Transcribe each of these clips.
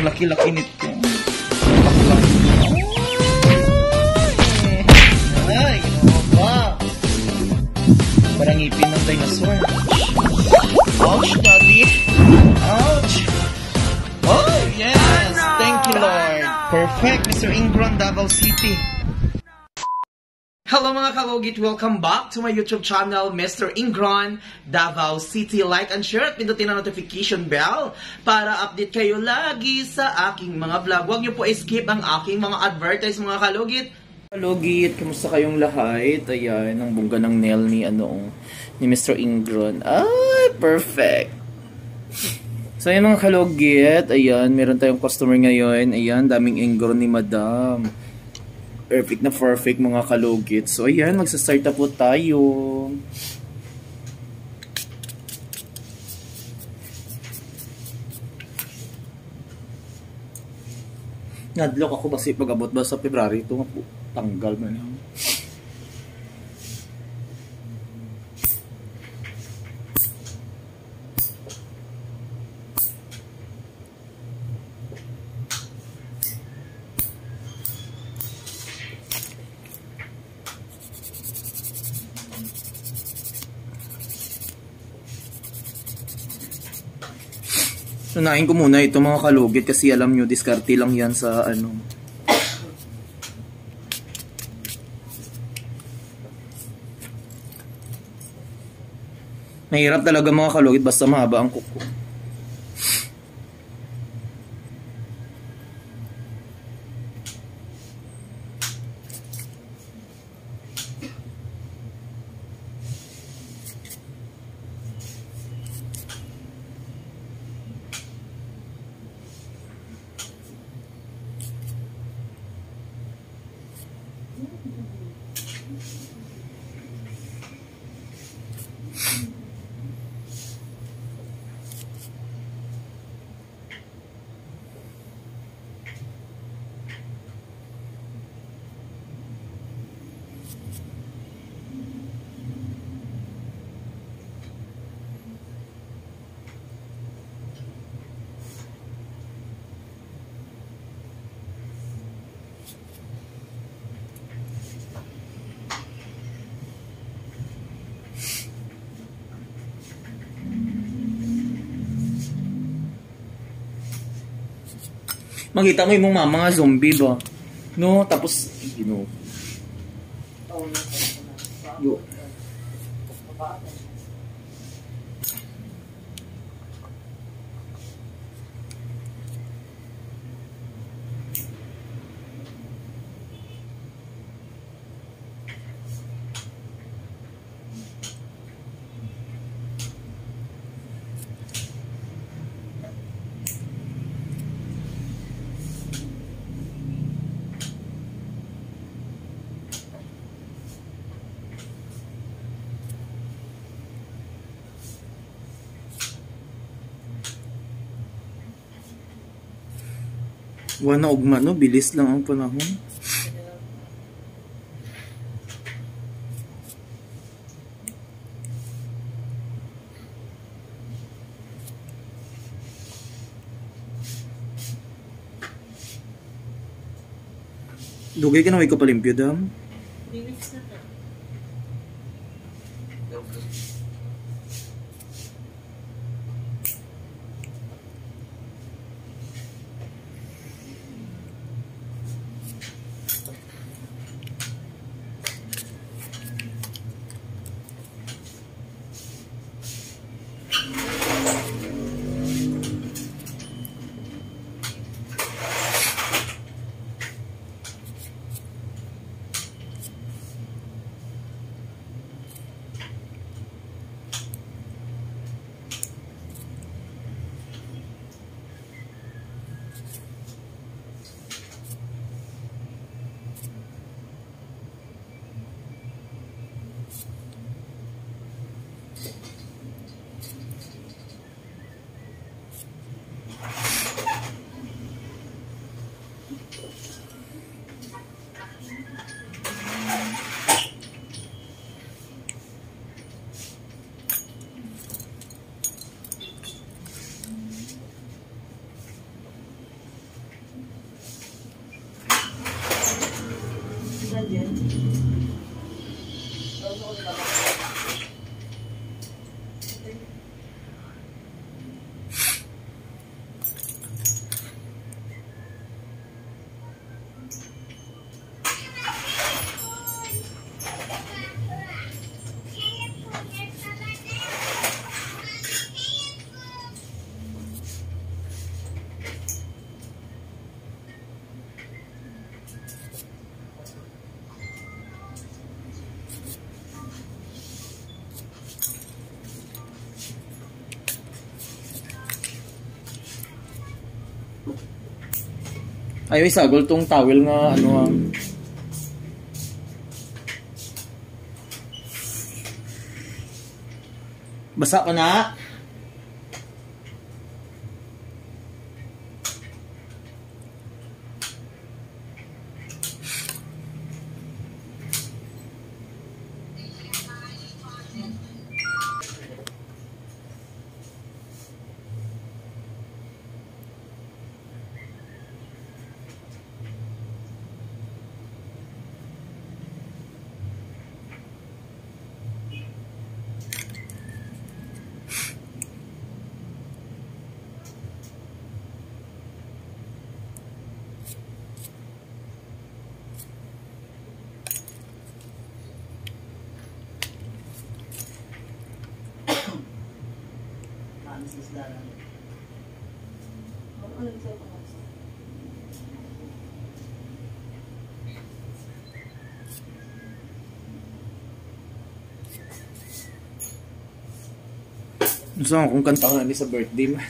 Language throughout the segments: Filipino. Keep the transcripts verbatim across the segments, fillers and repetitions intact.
laki-laki nito. Bakla. Ay, ginawa ba? Parang ngipin ng dinosaur. Ouch, daddy. Ouch. Oh, yes. Thank you, Lord. Perfect, Mister Ingron, Davao City. Hello mga kalugit! Welcome back to my YouTube channel, Mister Ingron, Davao City. Like and share at pindutin ang notification bell para update kayo lagi sa aking mga vlog. Huwag niyo po skip ang aking mga advertise mga kalugit. Kalugit, kamusta kayong lahat? Ayan, ang bongga ng nail ni, ano, ni Mister Ingron. Ay, perfect! So ayan mga kalugit, ayan, meron tayong customer ngayon. Ayan, daming Ingron ni Madam. Perfect na perfect mga kalugit. So ayan, magsa-start na po tayo. Nadlock ako kasi pag-abot ba sa February ito nga po. Tanggal mo na. Unahin ko muna ito mga kalugit kasi alam nyo, diskarte lang yan sa ano. Mahirap talaga mga kalugit basta mahaba ang kuko. Makita mo yung mga mga zombie ba? No, tapos, you know. Yo. Wala ugma no, bilis lang ang panahon. Dugay ka na may kapalimpyo dam? Bilis na to. dyan. Ayaw isagol tong towel nga ano ah. Basa ka na? Gusto ko kung kanta ka na sa birthday mo.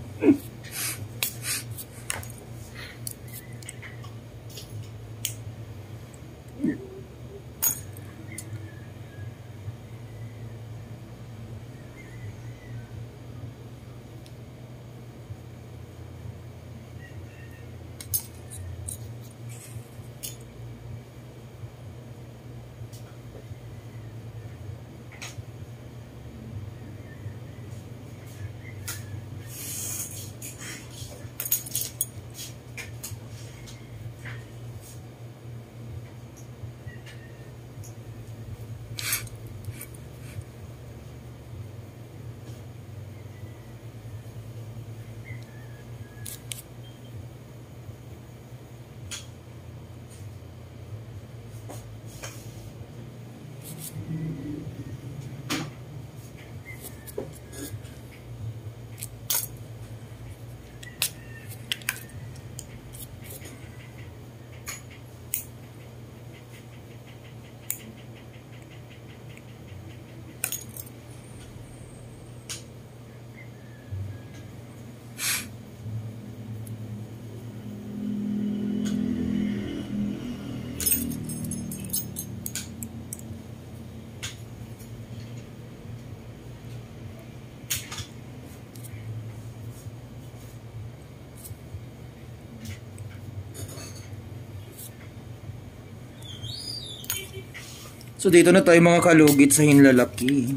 So dito na tayo mga kalugit sa hinlalaki.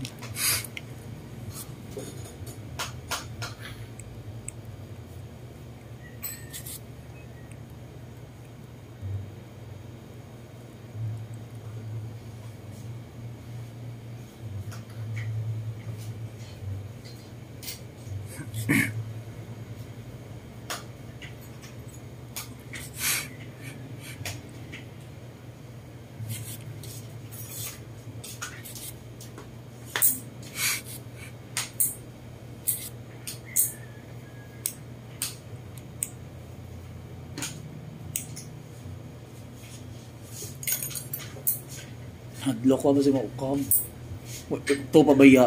Hadlok ko ba si Maukam? Ito pabaya.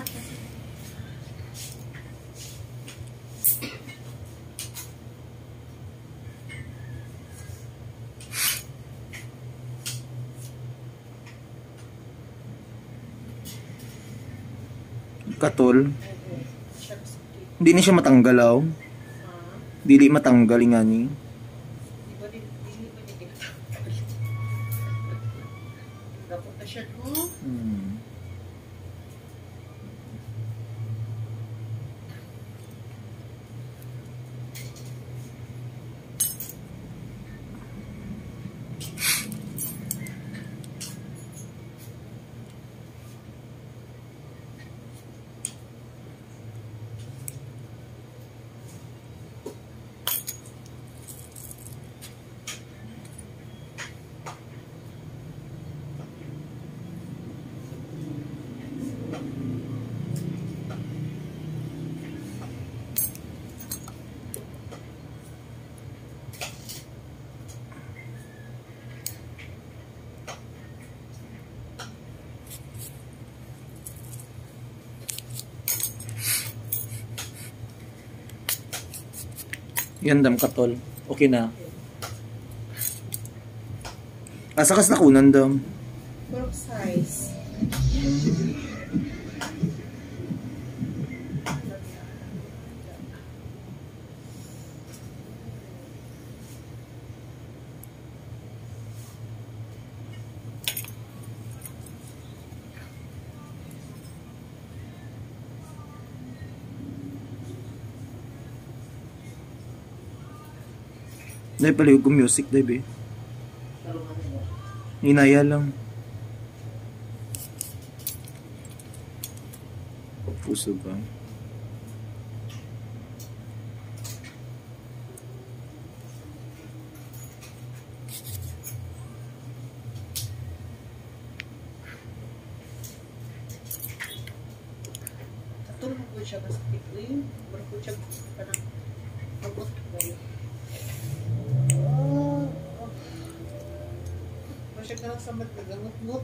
Katol. Hindi na siya matanggal, oh. Dili matanggal nga ni. Hmm. Yan dam katol. Okay na. Asa kas nakunan dam? Pork size. Dahil palihog ko music, dahil eh. Inaya lang. Puso ba? Tulong ko siya kasi ito. Baru ko siya parang abot kayo. Siya ka lang sa magkagamot-ngot.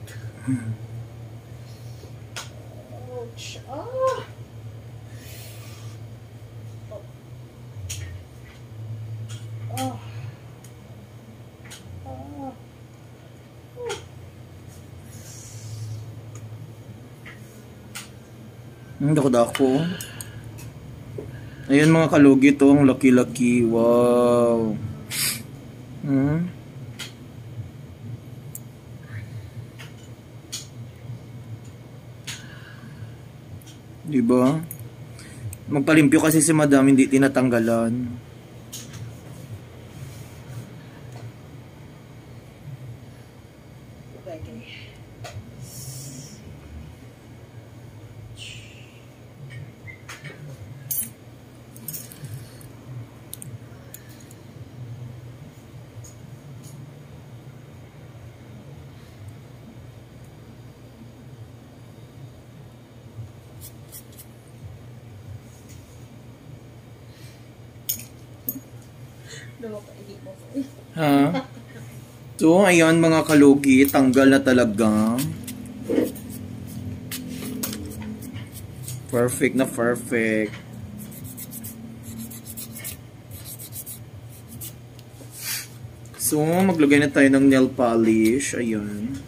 Ouch! Ah! Oh. Ah. Ang dako-dako. Ayan mga kalugi to, ang laki-laki. Wow. Hmm. Diba? Magpalimpyo kasi si madam, hindi tinatanggalan. Ha? So, ayan mga kalugi, tanggal na talaga. Perfect na perfect. So, maglagay na tayo ng nail polish. Ayan.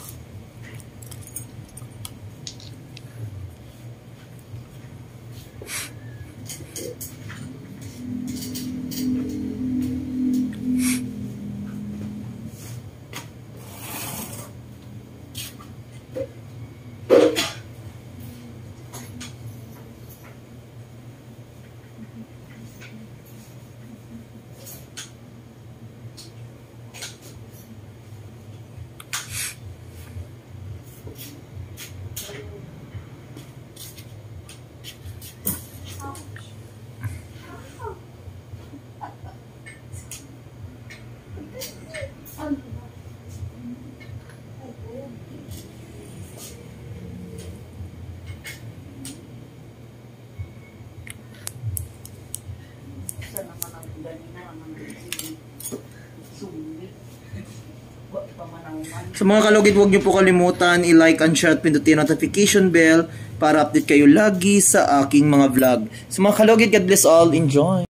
Sa mga kalugit, huwag niyo po kalimutan i-like and share at pindutin notification bell para update kayo lagi sa aking mga vlog. Sa mga kalugit, God bless all. Enjoy!